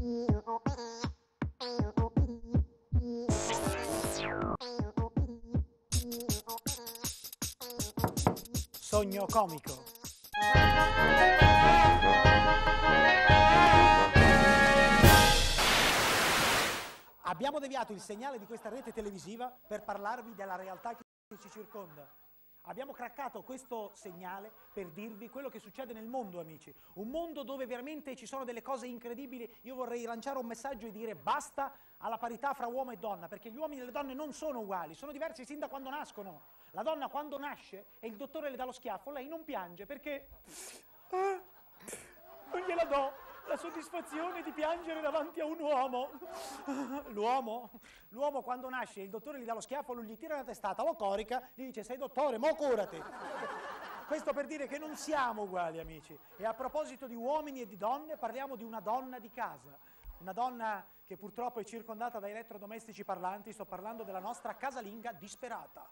Sogno comico. Abbiamo deviato il segnale di questa rete televisiva per parlarvi della realtà che ci circonda. Abbiamo craccato questo segnale per dirvi quello che succede nel mondo, amici. Un mondo dove veramente ci sono delle cose incredibili. Io vorrei lanciare un messaggio e dire basta alla parità fra uomo e donna, perché gli uomini e le donne non sono uguali, sono diversi sin da quando nascono. La donna quando nasce e il dottore le dà lo schiaffo, lei non piange perché non gliela do la soddisfazione di piangere davanti a un uomo. L'uomo quando nasce il dottore gli dà lo schiaffo, lui gli tira la testata, lo corica, gli dice sei dottore, mo curati. Questo per dire che non siamo uguali, amici. E a proposito di uomini e di donne, parliamo di una donna di casa. Una donna che purtroppo è circondata da elettrodomestici parlanti. Sto parlando della nostra casalinga disperata.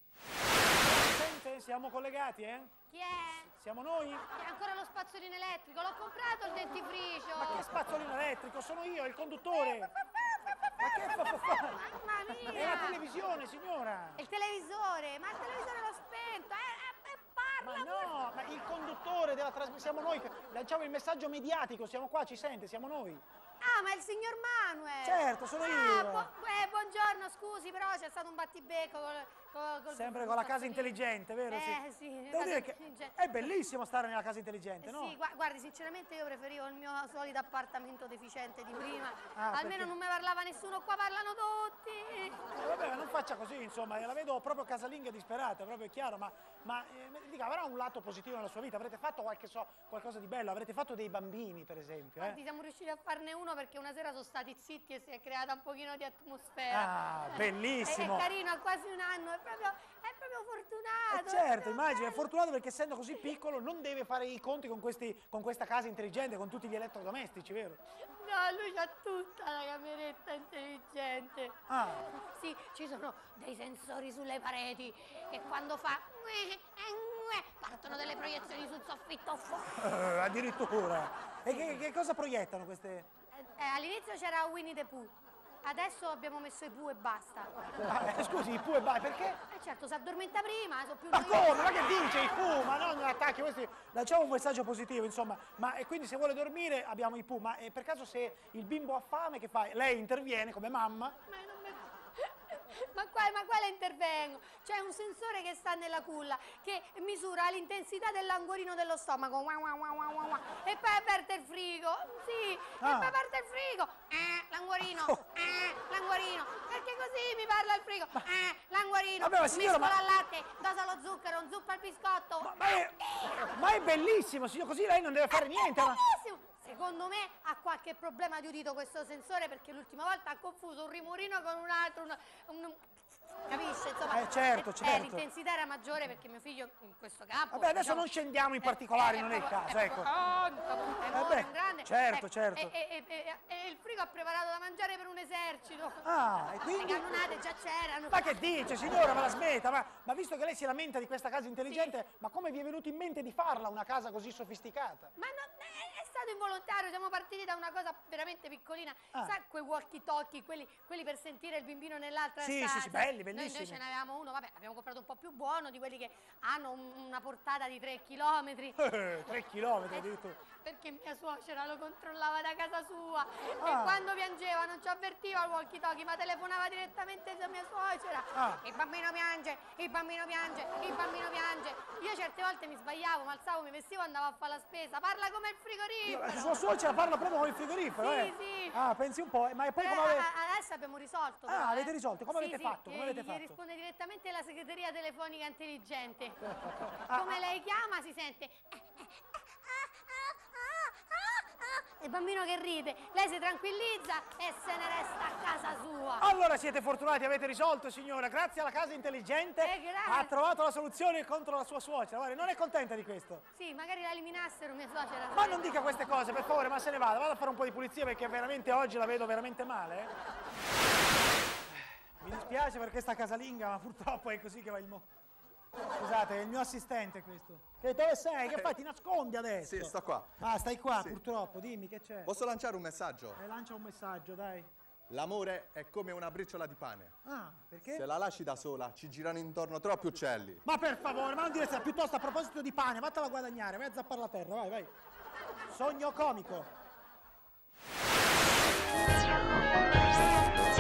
Sente? Siamo collegati, eh? Chi è? Siamo noi? È ancora lo spazzolino elettrico, l'ho comprato il dentifricio. Ma che spazzolino elettrico? Sono io, il conduttore. Ma che fa? Mamma mia! È la televisione, signora. Il televisore, ma il televisore l'ho spento, parla! Ma no, ma il conduttore della trasmissione, siamo noi, lanciamo il messaggio mediatico, siamo qua, ci sente, siamo noi. Ah, ma è il signor Manuel! Certo, sono io! Buongiorno, scusi, però c'è stato un battibecco col sempre con la casa intelligente, vero? Sì. Devo dire che è bellissimo stare nella casa intelligente, no? Sì, guardi, sinceramente io preferivo il mio solito appartamento deficiente di prima. Ah, almeno perché? non mi parlava nessuno, qua parlano tutti! Vabbè, ma non faccia così, insomma, la vedo proprio casalinga disperata, proprio è chiaro, ma dica, avrà un lato positivo nella sua vita? Avrete fatto qualcosa di bello? Avrete fatto dei bambini, per esempio? Guardi, siamo riusciti a farne uno perché una sera sono stati zitti e si è creata un pochino di atmosfera. Ah, bellissimo! È carino, ha quasi un anno, è proprio fortunato. Certo, immagino, è fortunato perché essendo così piccolo non deve fare i conti con questa casa intelligente, con tutti gli elettrodomestici, vero? No, lui c'ha tutta la cameretta intelligente. Ah. Sì, ci sono dei sensori sulle pareti che quando fa partono delle proiezioni sul soffitto fuori. Addirittura! E che cosa proiettano queste? All'inizio c'era Winnie the Pooh, adesso abbiamo messo i Pooh e basta. Scusi, i Pooh e basta, perché? Certo, si addormenta prima, sono più Ma noiosi. come? Ma che dice i Pooh? Ma non attacchi questi. Lanciamo un messaggio positivo, insomma. Ma e quindi se vuole dormire abbiamo i Pooh. Ma per caso se il bimbo ha fame, che fa? Lei interviene come mamma? Ma quale intervengo? C'è un sensore che sta nella culla che misura l'intensità dell'anguorino dello stomaco e poi aperte il frigo. Sì, e poi aperte il frigo. L'anguorino, l'anguorino. Perché così mi parla il frigo. L'anguorino. Vabbè, ma signora, mescola al latte, dosa lo zucchero, zuppa il biscotto. Ma è bellissimo, signor, così lei non deve fare niente. È bellissimo. Secondo me ha qualche problema di udito questo sensore perché l'ultima volta ha confuso un rimorino con un altro, capisce? Insomma, certo. l'intensità era maggiore perché mio figlio in questo campo... Vabbè, adesso non scendiamo in particolari, non è il caso, ecco. È grande. Certo. E il frigo ha preparato da mangiare per un esercito. Ah, e quindi? Le cannonate già c'erano. Ma che dice, signora, ma la smetta? Ma visto che lei si lamenta di questa casa intelligente, ma come vi è venuto in mente di farla una casa così sofisticata? Ma non è stato involontario, siamo partiti da una cosa veramente piccolina. Sa quei walkie-talkie, quelli per sentire il bambino nell'altra stanza? Sì, belli, bellissimi. Noi invece ne avevamo uno, vabbè, abbiamo comprato un po' più buono, di quelli che hanno una portata di 3 chilometri. 3 chilometri addirittura. Perché mia suocera lo controllava da casa sua e quando piangeva non ci avvertiva il walkie-talkie, ma telefonava direttamente da mia suocera. Il bambino piange, il bambino piange, il bambino piange. Io certe volte mi sbagliavo, mi alzavo, mi vestivo e andavo a fare la spesa. Parla come il frigorifero. La sua suocera parla proprio come il frigorifero, Sì. Ah, pensi un po', ma poi come adesso abbiamo risolto. avete risolto? Come avete fatto? Come avete Gli fatto? risponde direttamente la segreteria telefonica intelligente. Come lei chiama si sente... Il bambino che ride, lei si tranquillizza e se ne resta a casa sua. Allora siete fortunati, avete risolto, signora. Grazie alla casa intelligente ha trovato la soluzione contro la sua suocera. Guarda, non è contenta di questo? Sì, magari la eliminassero mia suocera. Ma non dica queste cose, per favore, ma se ne vada a fare un po' di pulizia perché veramente oggi la vedo veramente male. Mi dispiace per questa casalinga, ma purtroppo è così che va il mondo. Scusate, è il mio assistente questo. Che dove sei? Che fai? Ti nascondi adesso? Sì, sto qua. Ah, stai qua, Sì. purtroppo. Dimmi che c'è. Posso lanciare un messaggio? Lancia un messaggio, dai. L'amore è come una briciola di pane. Ah, perché? Se la lasci da sola, ci girano intorno troppi uccelli. Ma per favore, ma non dire se piuttosto a proposito di pane, vattela a guadagnare, vai a zappare la terra, vai, vai. Sogno comico.